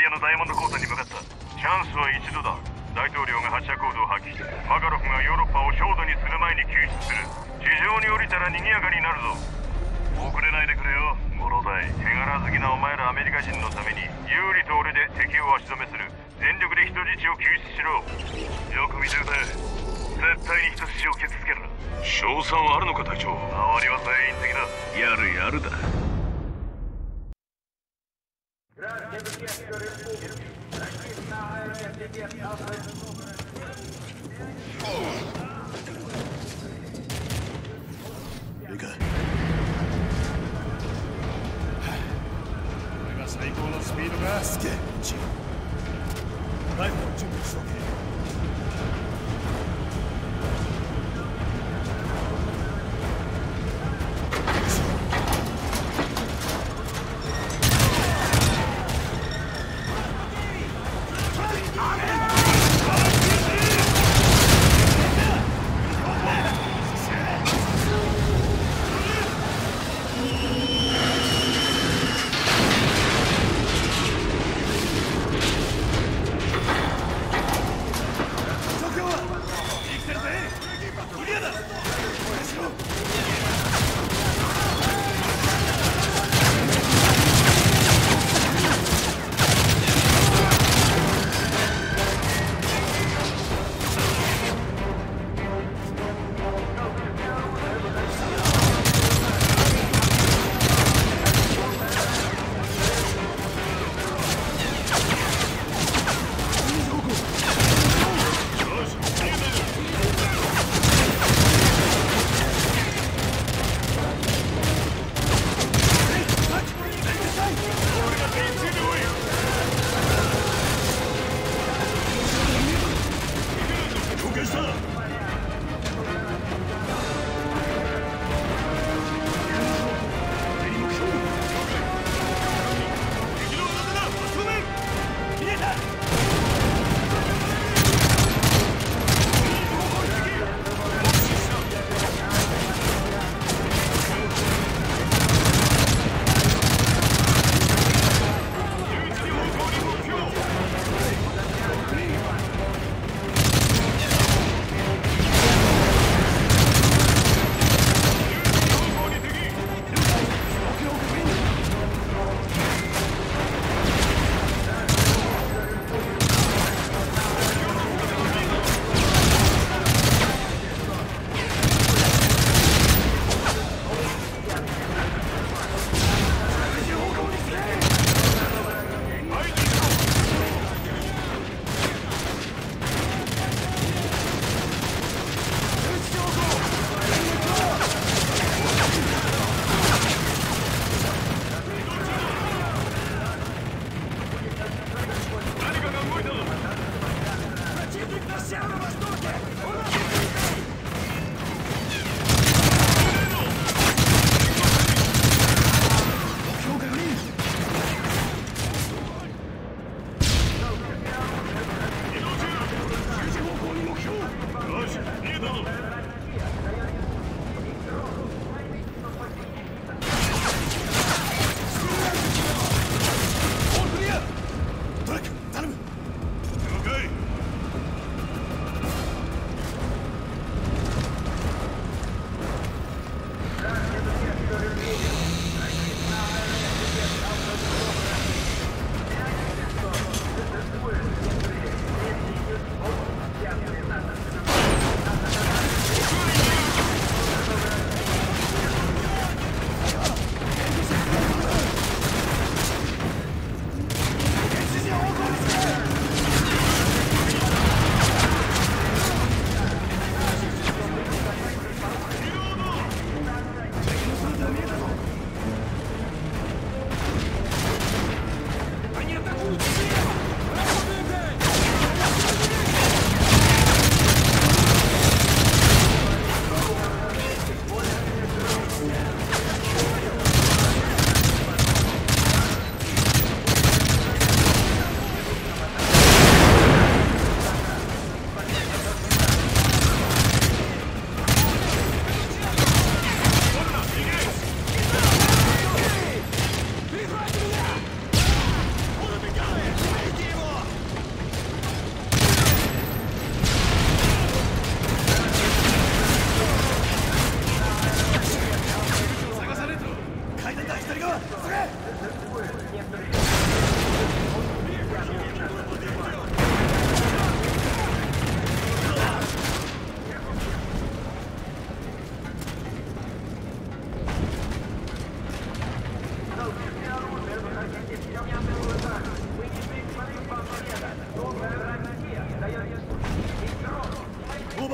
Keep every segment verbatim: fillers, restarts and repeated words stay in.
のダイヤモンド鉱山に向かった。チャンスは一度だ。大統領が発射コードを発揮。マカロフがヨーロッパを焦土にする前に救出する。地上に降りたら賑やかになるぞ。遅れないでくれよ、モロダイ。手柄好きなお前らアメリカ人のために有利と俺で敵を足止めする。全力で人質を救出しろ。よく見てるぜ。絶対に人質を傷つけるな。勝算はあるのか隊長。周りは全員敵だ。やるやるだ。 いいか。これが最高のスピードがすげえ。ライフル準備しとけ。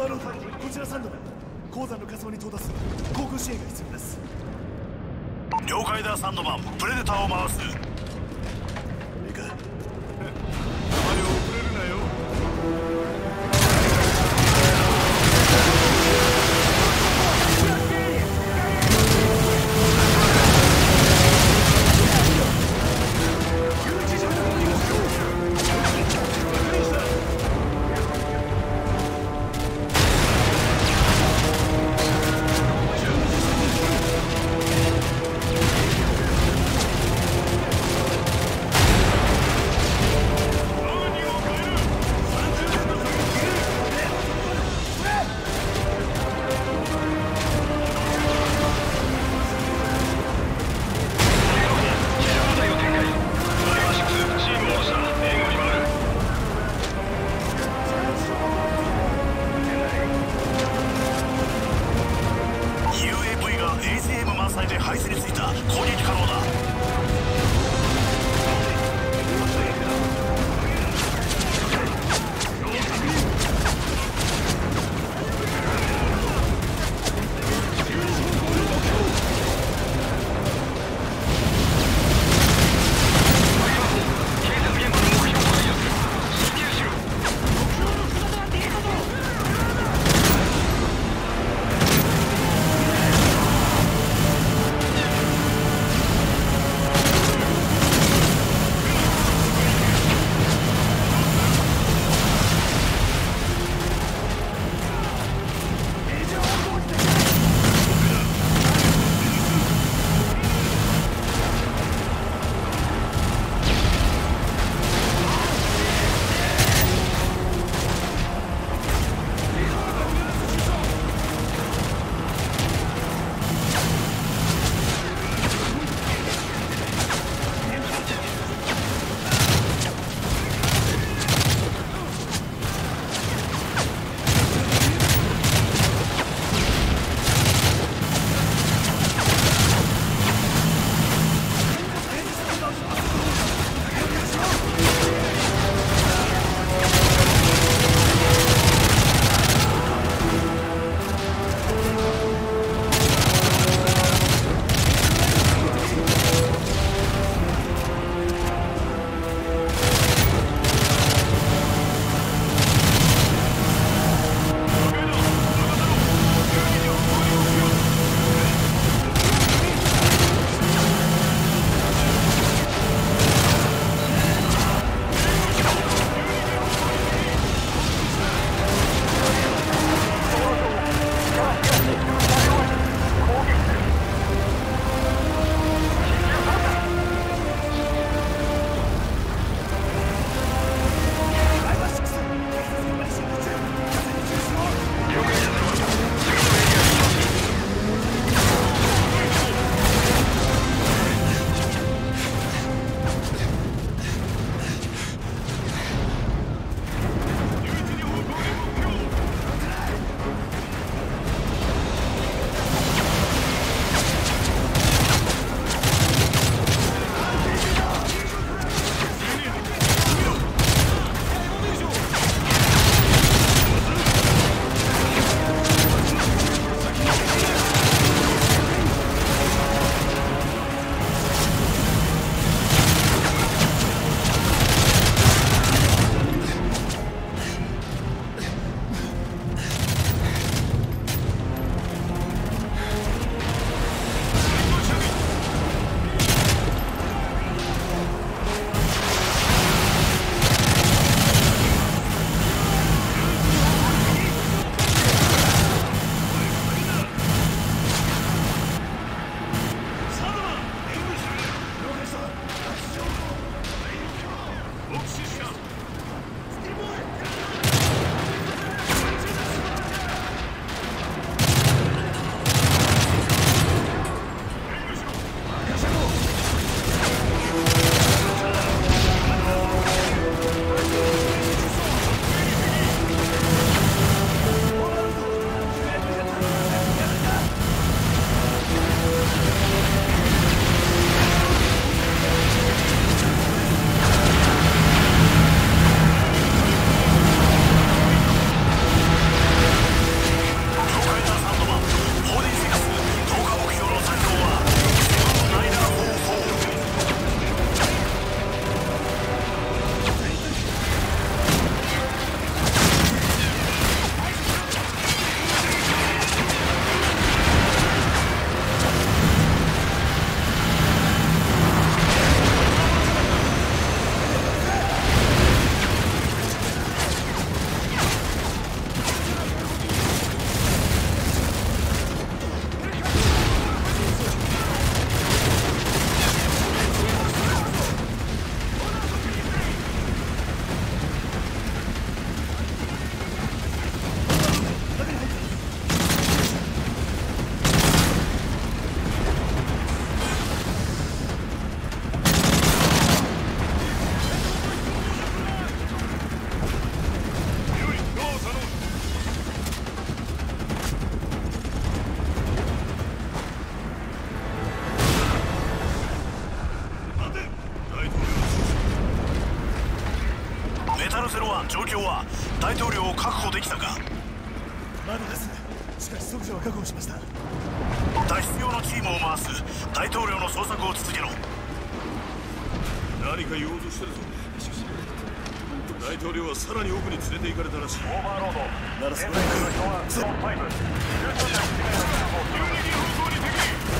バロード、こちらサンドマン。鉱山の火葬に到達する航空支援が必要です。 了解だサンドマン、プレデターを回す。 いいか、 あまり遅れるなよ。 ン、状況は？大統領を確保できたか？ まだです。しかし即時は確保しました。 脱出用のチームを回す。大統領の捜索を続けろ。 何か言おうとしてるぞ。しかし大統領はさらに奥に連れて行かれたらしい。 オーバーロードならそれ現在の標案ゾーンファイブ、重症者いち名の確保。急激方向に敵。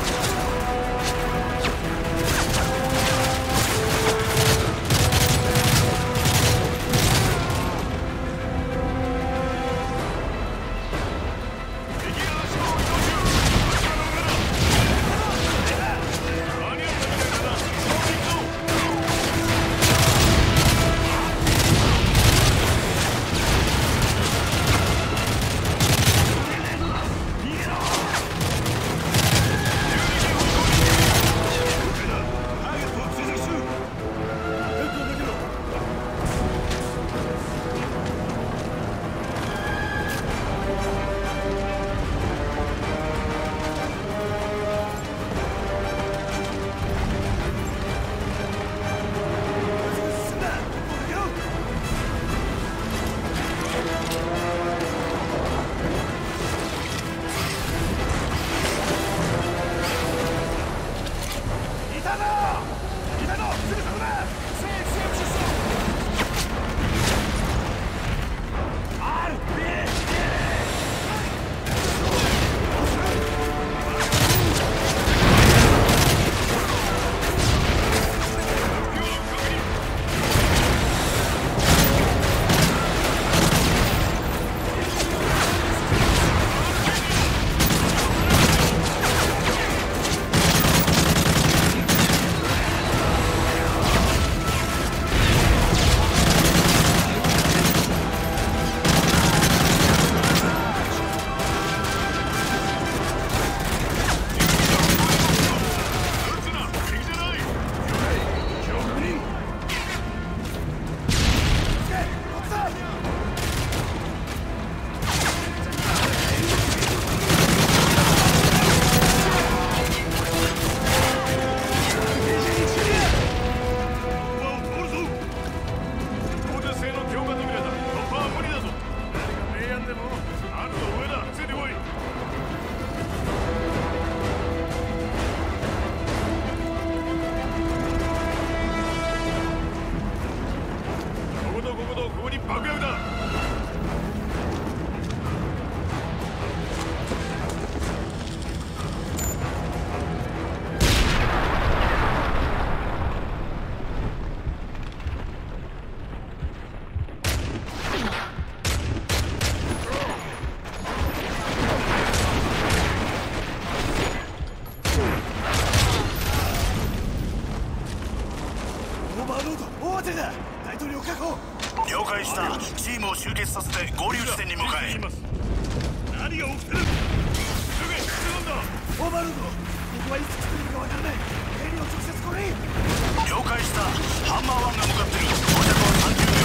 了解した。チームを集結させて合流地点に向かえ。 何が起きてる？すぐに進むんだ。 オーバーロード、ここはいつ来るかわからない。ヘリを直接これ。 了解した。ハンマーワンが向かってる。到着はさんじゅうびょ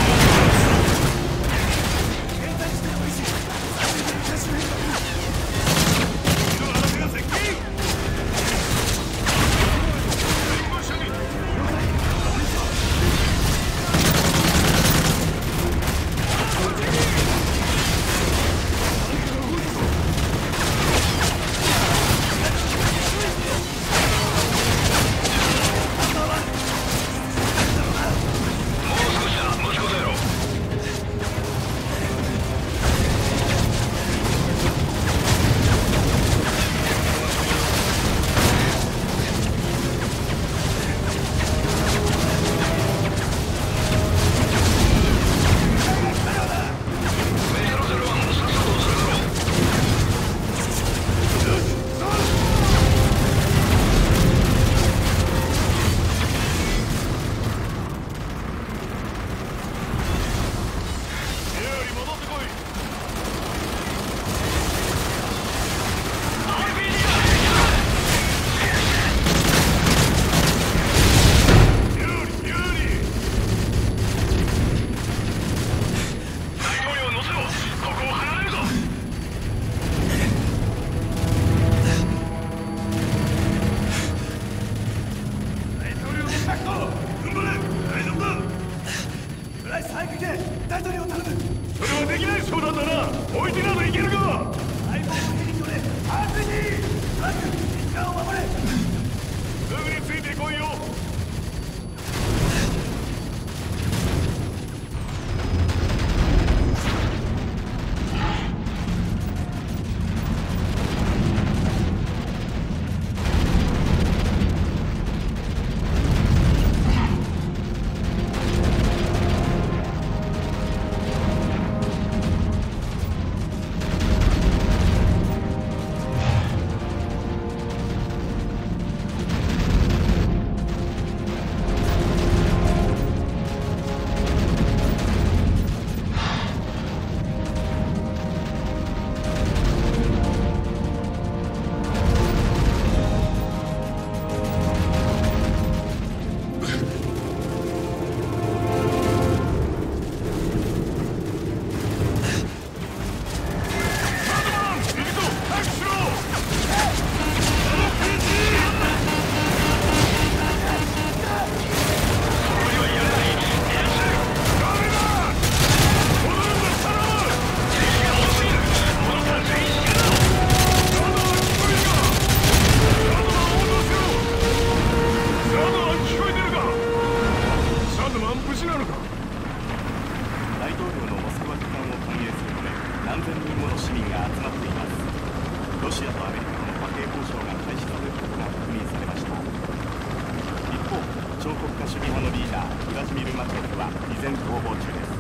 う。 現在地点を維持。さんじゅうびょうキャッシュヘリが来る。 敵の嵐が接近。援護射撃。 了解。早く行け！大統領を頼む！ まだな。置いてなどいけるか。 相棒のヘリトレ安全にまず時間を守れ。 すぐについてこいよ。 ロシアとアメリカとの和平交渉が開始されることが確認されました。一方、彫刻家主義派のリーダーウラジミル・マチェフは依然逃亡中です。